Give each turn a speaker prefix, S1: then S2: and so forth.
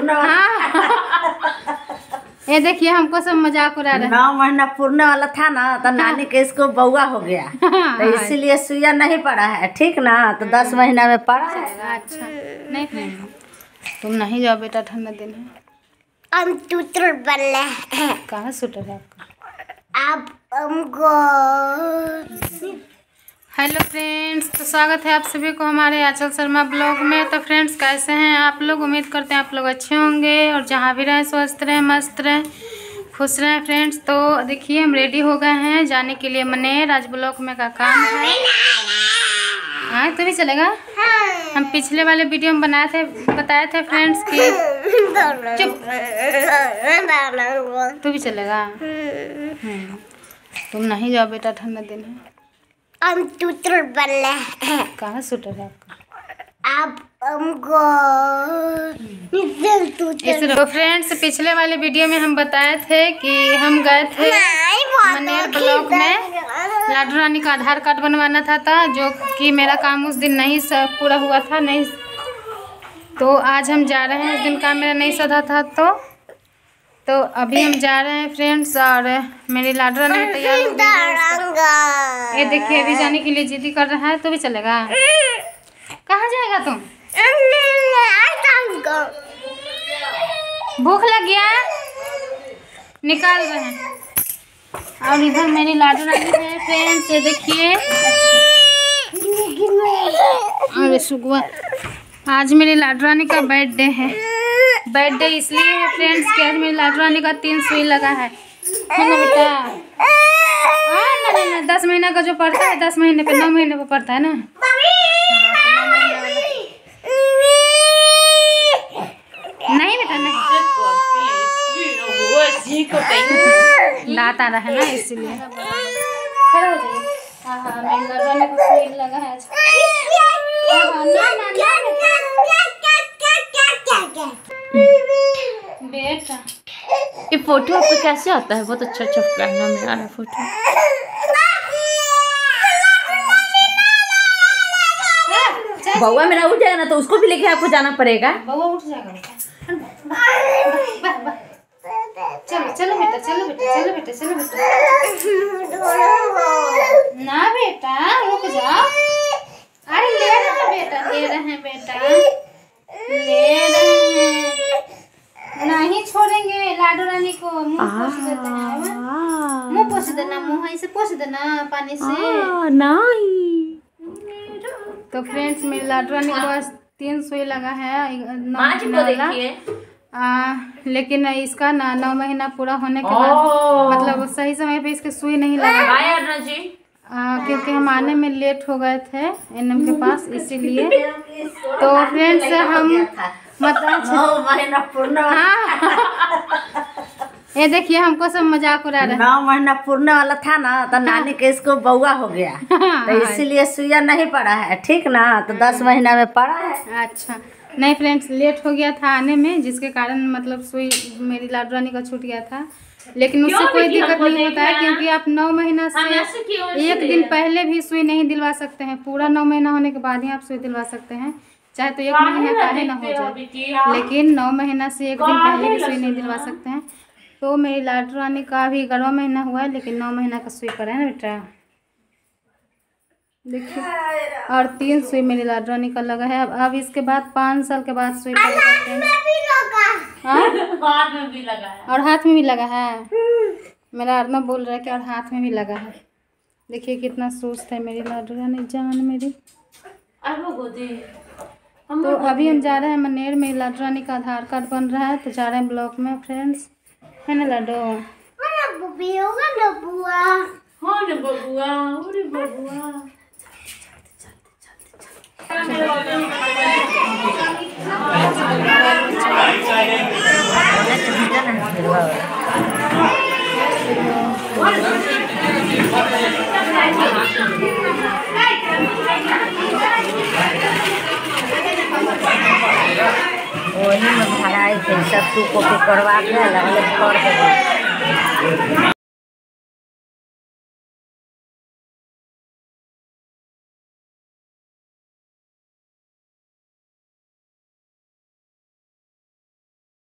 S1: हाँ ये देखिए हमको सब मजाक उड़ा रहे हैं।
S2: 9 महीना पूर्णे वाला था ना तो नानी के इसको बउआ हो गया तो इसीलिए सुइया नहीं पड़ा है, ठीक ना। तो 10 महीना में पड़ा है।
S1: अच्छा नहीं तुम नहीं जाओ बेटा, ठंडा दिन है।
S3: हम टूटर बल्ले
S1: कहाँ सूटर है आपका?
S3: आप हमको
S1: हेलो फ्रेंड्स, तो स्वागत है आप सभी को हमारे आंचल शर्मा ब्लॉग में। तो फ्रेंड्स कैसे हैं आप लोग? उम्मीद करते हैं आप लोग अच्छे होंगे और जहाँ भी रहें स्वस्थ रहें, मस्त रहें, खुश रहें। फ्रेंड्स तो देखिए हम रेडी हो गए हैं जाने के लिए मनेर। आज ब्लॉग में का काम है। हाँ तो भी चलेगा। हम पिछले वाले वीडियो में बताए थे फ्रेंड्स कि चुप तू भी चलेगा। तुम नहीं जाओ बेटा, ठंडा दिन है।
S3: हम टूटर बल्ले
S1: कहाँ सूटर है आपका?
S3: आप हमको
S1: तो फ्रेंड्स पिछले वाले वीडियो में हम बताए थे कि हम गए थे मनेर ब्लॉक में। लाडू रानी का आधार कार्ड बनवाना था जो कि मेरा काम उस दिन नहीं पूरा हुआ था। नहीं तो आज हम जा रहे हैं। उस दिन काम मेरा नहीं सधा था तो अभी हम जा रहे हैं फ्रेंड्स। और मेरी लाडू रानी तैयार हो गई है। ये देखिए अभी जाने के लिए जिद्दी कर रहा है। तो भी चलेगा। कहाँ जाएगा तुम? भूख लग गया, निकाल रहे हैं। और इधर मेरी लाडू रानी है फ्रेंड्स, ये देखिए। अरे सुगवा, आज मेरी लाडू रानी का बर्थडे है। बर्थडे इसलिए है फ्रेंड्स कि आज मेरी लाडू रानी का 3 सुई लगा है ना बेटा? ना 10 महीना का जो पड़ता है 10 महीने पे 9 महीने पे पड़ता है ना। नहीं बेटा नहीं, दांत आ रहा है ना इसीलिए। खड़ा हो जाइए। हाँ हाँ मेरी लाडू रानी को सुई लगा है आज। बेटा
S4: ये फोटो आपको कैसे आता है? बहुत अच्छा कैमरा में आ रहा है फोटो।
S2: बउआ मेरा उठ जाएगा ना तो उसको भी लेके आपको जाना पड़ेगा।
S1: बउआ उठ जाएगा। चलो चलो बेटा, चलो बेटा, चलो बेटा, चलो बेटा। ना बेटा रुक जाओ। अरे ले रहे हैं बेटा, ले रहे हैं बेटा, ले रहे हैं। नहीं छोड़ेंगे लाडू रानी को। मुंह पोंछ देते हैं। मुंह पोंछ देना, मुंह ऐसे पोंछ देना पानी से।
S2: नहीं
S1: तो फ्रेंड्स मेरी लाडू रानी को आज 3 सुई लगा है 9 महीना वाला। लेकिन इसका 9 महीना पूरा होने के बाद मतलब सही समय पे इसके सुई नहीं लगा जी। क्योंकि हम आने में लेट हो गए थे एनएम के पास, इसीलिए। तो फ्रेंड्स हम मतलब
S2: 9 महीना पूर्ण।
S1: हाँ ये देखिए हमको सब मजाक उड़ा रहे हैं।
S2: 9 महीना पूर्णे वाला था ना तो नानी के इसको बउआ हो गया तो इसीलिए सुइया नहीं पड़ा है, ठीक ना। तो 10 महीना में पड़ा है।
S1: अच्छा नहीं फ्रेंड्स लेट हो गया था आने में, जिसके कारण मतलब सुई मेरी लाडू रानी का छूट गया था। लेकिन उससे कोई दिक्कत नहीं होता है क्योंकि आप 9 महीना से 1 दिन पहले भी सुई नहीं दिलवा सकते हैं। पूरा 9 महीना होने के बाद ही आप सुई दिलवा सकते हैं, चाहे तो 1 महीना काहे ना हो जाए। लेकिन 9 महीना से 1 दिन पहले भी सुई नहीं दिलवा सकते हैं। तो मेरी लाडू रानी का भी 11वां महीना हुआ है लेकिन 9 महीना का सुई पड़ा है ना बेटा, देखिए। और 3 सुई मेरी लाडू रानी का लगा है। अब इसके बाद 5 साल के बाद सुई पड़ेगा।
S4: हाथ में भी लगा है।
S1: और हाथ में भी लगा है। मेरा आत्मा बोल रहा है कि और हाथ में भी लगा है। देखिए कितना सुस्त है मेरी लाडू रानी जान मेरी। तो अभी हम जा रहे हैं मनेर। मेरी लाडू रानी का आधार कार्ड बन रहा है तो जा रहे हैं ब्लॉक में फ्रेंड्स, है ना लाडू?
S2: वही में भराई थे सब तू कॉपी करवा के लगले कर दे।